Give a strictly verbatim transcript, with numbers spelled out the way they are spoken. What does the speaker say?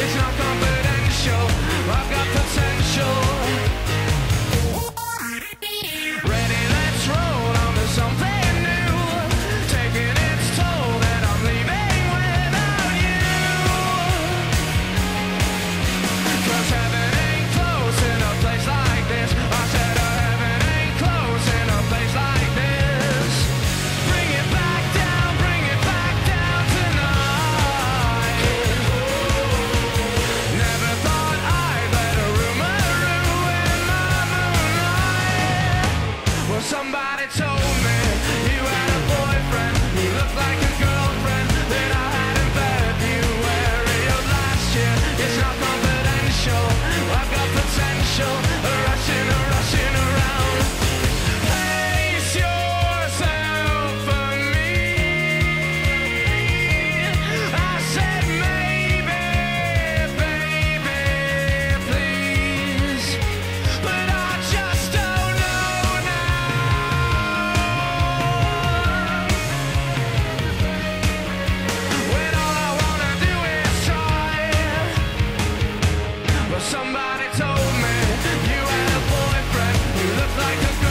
It's not confidential. I've got potential. Ready, let's roll on to something new. Taking its toll that I'm leaving without you. 'Cause heaven ain't close in a place like this. I said uh, heaven ain't close in a place like this. Bring it back down, bring it back down tonight. Never thought I'd let a rumor ruin my moonlight. Well, somebody told me you had a boyfriend who looked like a girlfriend that I had in February of last year. It's not confidential. I've got potential. Rushing, rushing around. Place yourself for me. I said maybe, baby, please. But I just don't know now. When all I wanna do is try. But somebody told me you had a boyfriend who looked like a